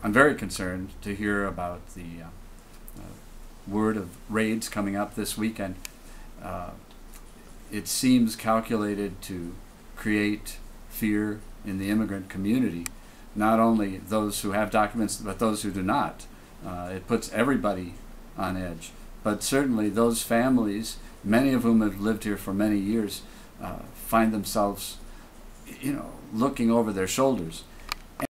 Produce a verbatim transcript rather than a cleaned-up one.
I'm very concerned to hear about the uh, uh, word of raids coming up this weekend. Uh, it seems calculated to create fear in the immigrant community, not only those who have documents, but those who do not. Uh, it puts everybody on edge. But certainly those families, many of whom have lived here for many years, uh, find themselves, you know, looking over their shoulders.